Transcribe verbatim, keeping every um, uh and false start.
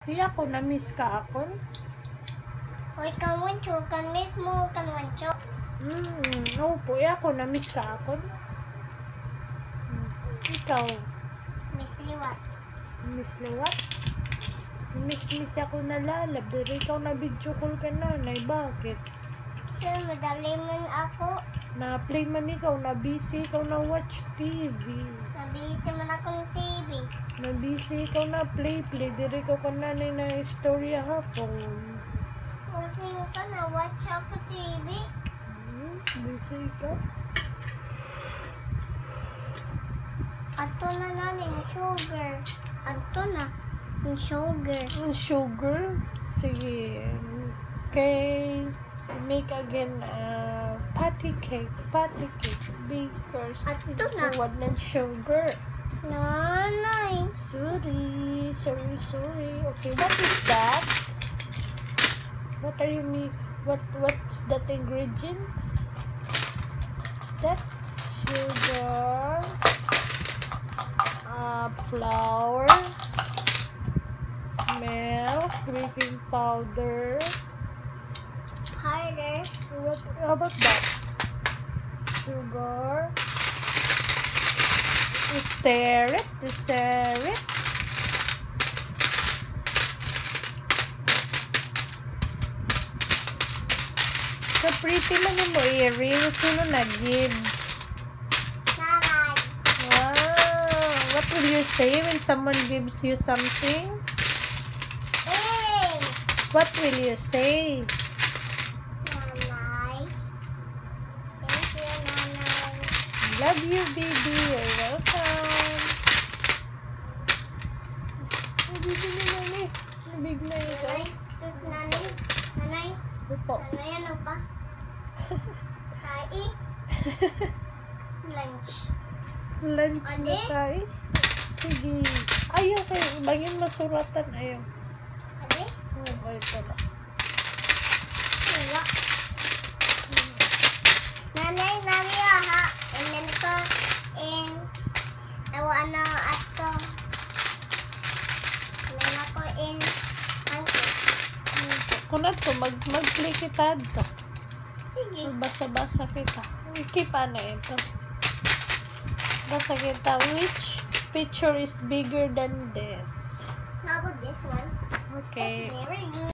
Kaya ako, na-miss ka ako. Hoy, kanwancho, kan miss mo, kanwancho. Hmm, no po, kaya ako, na-miss ka ako. Hmm. Ikaw, Miss liwat. miss liwat? Miss-miss ako nalalab. Pero ikaw na video call ka na, Nay, bakit? Sir, madali man ako. Na-play man ikaw, na-busy ikaw na watch T V. Nabisi man akong T V. Na-busy ikaw na play-play. Dire ikaw ka na na istorya hapon. Kasi ka na, watch ako T V. Hmm, busy ka? Ato na na yung sugar. Ato na yung sugar. Ang sugar? Sige. Okay. Make again uh, patty cake. Patty cake. Bakers. Ato na. Huwag ng sugar. Nanay. Sorry. Sorry, sorry. Okay, what is that? What are you me? What what's that ingredients? What's that? Sugar, uh, flour, milk, baking powder. Harder. What? How about that? Sugar. Stir it. Stir it. So pretty man mo earring. Sino nag-give? Nanay. Wow! What will you say when someone gives you something? Earrings. What will you say? Nanay. Thank you, Nanay. Love you, baby. You're welcome. Oh, baby na nani. Nabig na ito. Nanay. Sus, Nanay. Nanay. Opo. Nanay, ano pa? Kai. Lunch. Lunch na Ate? tayo. Sige. Ayaw kayo. Bangin masuratan. Ayaw. Ade? Oh, ito na. Wala. Nanay, nami aha. And then ko in tawa na ato. Men ako in angko. Kunat ko, mag, mag-play kita ito. Sige. Basa-basa kita. Keep na ito. Basa kita. Which picture is bigger than this? How about this one? Okay. It's very good.